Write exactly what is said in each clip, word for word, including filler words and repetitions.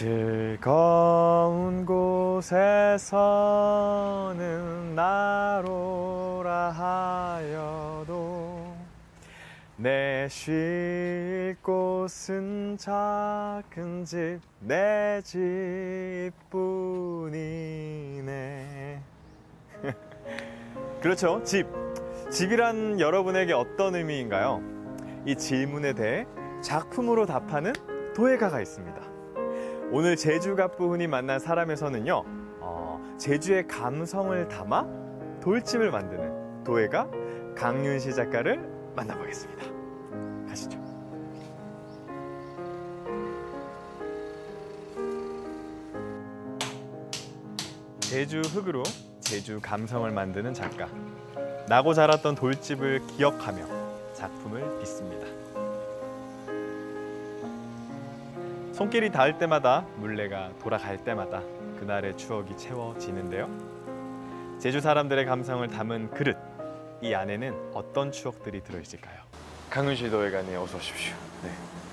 즐거운 곳에서는 나로라 하여도 내 쉴 곳은 작은 집 내 집뿐이네. 그렇죠, 집. 집이란 여러분에게 어떤 의미인가요? 이 질문에 대해 작품으로 답하는 도예가가 있습니다. 오늘 제주갑부훈이 만난 사람에서는요, 어, 제주의 감성을 담아 돌집을 만드는 도예가 강윤시 작가를 만나보겠습니다. 가시죠. 제주 흙으로 제주 감성을 만드는 작가. 나고 자랐던 돌집을 기억하며 작품을 빚습니다. 손길이 닿을 때마다, 물레가 돌아갈 때마다 그날의 추억이 채워지는데요. 제주 사람들의 감성을 담은 그릇, 이 안에는 어떤 추억들이 들어있을까요? 강윤시 도예가님 어서 오십시오. 네.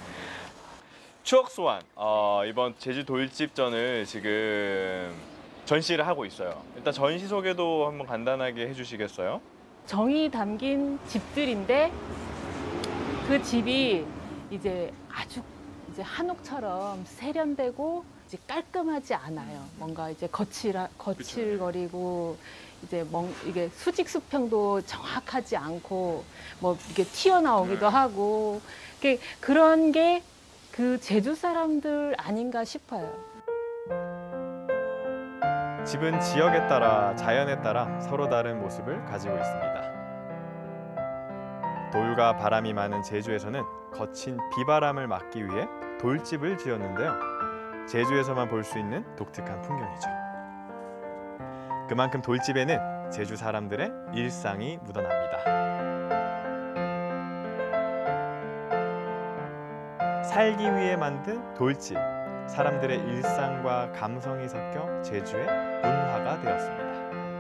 추억 소환, 어, 이번 제주 돌집전을 지금 전시를 하고 있어요. 일단 전시 소개도 한번 간단하게 해주시겠어요? 정이 담긴 집들인데 그 집이 이제 아주 이제 한옥처럼 세련되고 이제 깔끔하지 않아요. 뭔가 이제 거칠 거칠거리고 이제 멍 이게 수직 수평도 정확하지 않고 뭐 이게 튀어나오기도 네. 하고 그런 게 그 제주 사람들 아닌가 싶어요. 집은 지역에 따라, 자연에 따라 서로 다른 모습을 가지고 있습니다. 돌과 바람이 많은 제주에서는 거친 비바람을 막기 위해 돌집을 지었는데요. 제주에서만 볼 수 있는 독특한 풍경이죠. 그만큼 돌집에는 제주 사람들의 일상이 묻어납니다. 살기 위해 만든 돌집, 사람들의 일상과 감성이 섞여 제주의 문화가 되었습니다.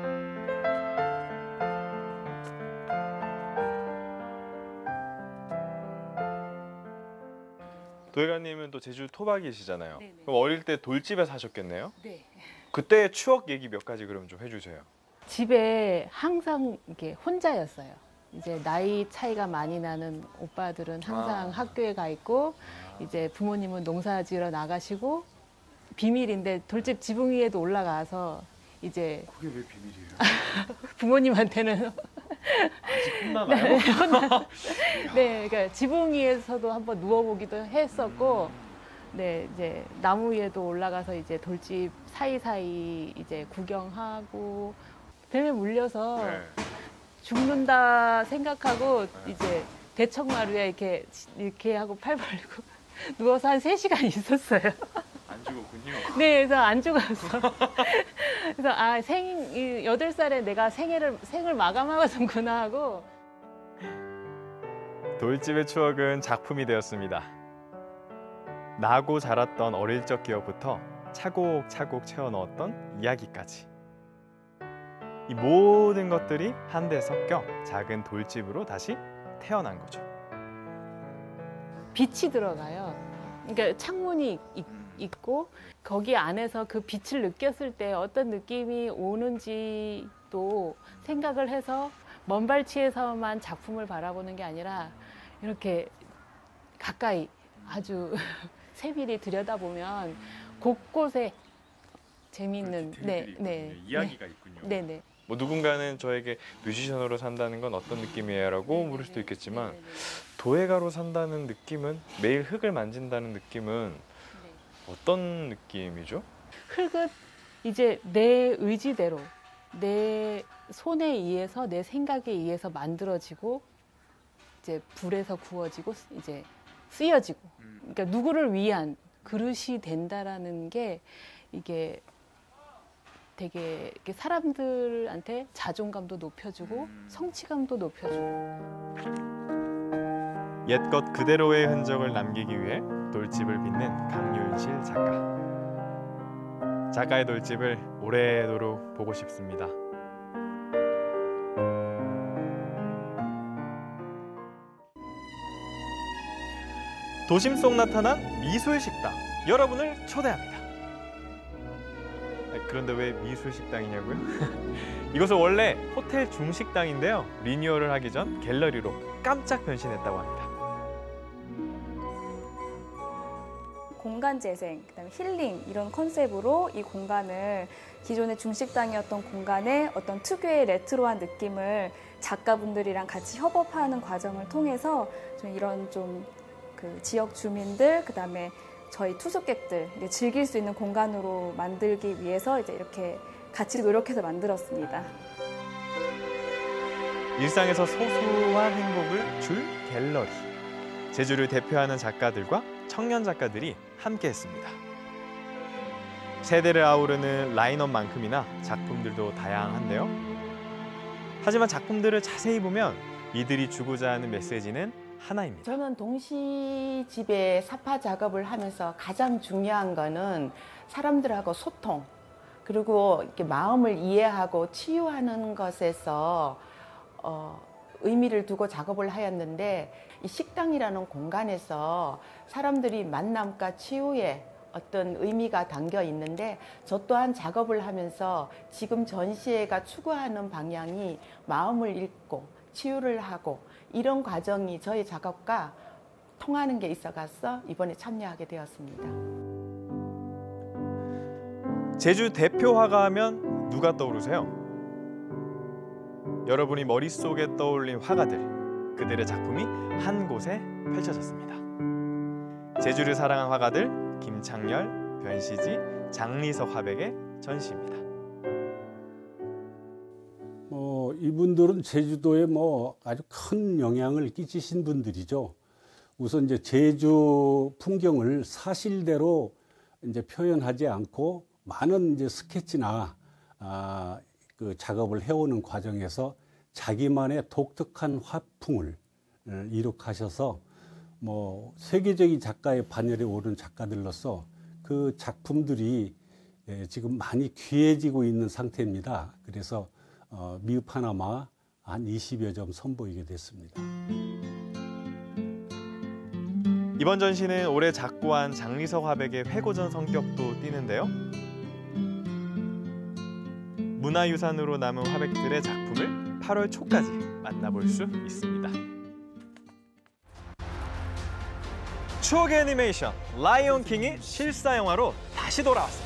도예가님은 또 제주 토박이시잖아요. 네네. 그럼 어릴 때 돌집에 사셨겠네요? 네. 그때의 추억 얘기 몇 가지 그럼 좀 해주세요. 집에 항상 이렇게 혼자였어요. 이제 나이 차이가 많이 나는 오빠들은 항상 아. 학교에 가 있고 아. 이제 부모님은 농사 지으러 나가시고 비밀인데 돌집 지붕 위에도 올라가서 이제 그게 왜 비밀이에요? 부모님한테는 아직 혼나나요? 네, 혼나. 네, 그러니까 지붕 위에서도 한번 누워보기도 했었고, 네, 이제 나무 위에도 올라가서 이제 돌집 사이사이 이제 구경하고 뱀에 물려서 네. 죽는다 생각하고 네. 이제 대청마루에 이렇게 이렇게 하고 팔 벌리고 누워서 한 세 시간 있었어요. 안 죽었군요. 네, 그래서 안 죽었어. 그래서 아, 생, 여덟 살에 내가 생애를, 생을 마감하는구나 하고. 돌집의 추억은 작품이 되었습니다. 나고 자랐던 어릴 적 기억부터 차곡차곡 채워 넣었던 이야기까지. 이 모든 것들이 한데 섞여 작은 돌집으로 다시 태어난 거죠. 빛이 들어가요. 그러니까 창문이 있, 있고 거기 안에서 그 빛을 느꼈을 때 어떤 느낌이 오는지도 생각을 해서 먼 발치에서만 작품을 바라보는 게 아니라 이렇게 가까이 아주 세밀히 들여다보면 곳곳에 재미있는 네, 네, 이야기가 네, 있군요. 네, 네. 뭐 누군가는 저에게 뮤지션으로 산다는 건 어떤 느낌이에요라고 네네네. 물을 수도 있겠지만 네네네. 도예가로 산다는 느낌은, 매일 흙을 만진다는 느낌은 네. 어떤 느낌이죠? 흙은 이제 내 의지대로, 내 손에 의해서, 내 생각에 의해서 만들어지고 이제 불에서 구워지고 이제 쓰여지고, 그러니까 누구를 위한 그릇이 된다라는 게 이게 되게 사람들한테 자존감도 높여주고 음. 성취감도 높여주고. 옛것 그대로의 흔적을 남기기 위해 돌집을 빚는 강윤실 작가. 작가의 돌집을 오래도록 보고 싶습니다. 도심 속 나타난 미술 식당, 여러분을 초대합니다. 그런데 왜 미술식당이냐고요? 이곳은 원래 호텔 중식당인데요. 리뉴얼을 하기 전 갤러리로 깜짝 변신했다고 합니다. 공간 재생, 그다음에 힐링 이런 컨셉으로 이 공간을 기존의 중식당이었던 공간에 어떤 특유의 레트로한 느낌을 작가분들이랑 같이 협업하는 과정을 통해서 좀 이런 좀 그 지역 주민들, 그다음에 저희 투숙객들 즐길 수 있는 공간으로 만들기 위해서 이제 이렇게 같이 노력해서 만들었습니다. 일상에서 소소한 행복을 줄 갤러리. 제주를 대표하는 작가들과 청년 작가들이 함께했습니다. 세대를 아우르는 라인업만큼이나 작품들도 다양한데요. 하지만 작품들을 자세히 보면 이들이 주고자 하는 메시지는 하나입니다. 저는 동시집에 사파 작업을 하면서 가장 중요한 거는 사람들하고 소통, 그리고 이렇게 마음을 이해하고 치유하는 것에서 어, 의미를 두고 작업을 하였는데, 이 식당이라는 공간에서 사람들이 만남과 치유에 어떤 의미가 담겨 있는데, 저 또한 작업을 하면서 지금 전시회가 추구하는 방향이 마음을 읽고 치유를 하고 이런 과정이 저희 작업과 통하는 게 있어서 이번에 참여하게 되었습니다. 제주 대표 화가 하면 누가 떠오르세요? 여러분이 머릿속에 떠올린 화가들, 그들의 작품이 한 곳에 펼쳐졌습니다. 제주를 사랑한 화가들, 김창렬, 변시지, 장리석 화백의 전시입니다. 어, 이분들은 제주도에 뭐 아주 큰 영향을 끼치신 분들이죠. 우선 이제 제주 풍경을 사실대로 이제 표현하지 않고 많은 이제 스케치나 아, 그 작업을 해오는 과정에서 자기만의 독특한 화풍을 이룩하셔서 뭐 세계적인 작가의 반열에 오른 작가들로서 그 작품들이 지금 많이 귀해지고 있는 상태입니다. 그래서 어, 미흡 하나마 한 이십여 점 선보이게 됐습니다. 이번 전시는 올해 작고한 장리석 화백의 회고전 성격도 띠는데요. 문화유산으로 남은 화백들의 작품을 팔월 초까지 만나볼 수 있습니다. 추억의 애니메이션 라이온킹이 실사영화로 다시 돌아왔습니다.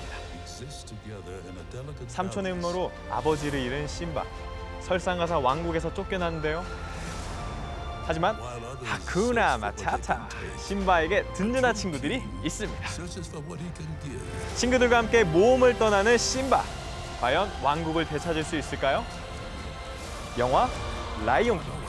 삼촌의 음모로 아버지를 잃은 심바. 설상가상 왕국에서 쫓겨났는데요. 하지만 하쿠나 마타타, 심바에게 든든한 친구들이 있습니다. 친구들과 함께 모험을 떠나는 심바. 과연 왕국을 되찾을 수 있을까요? 영화 라이온킹.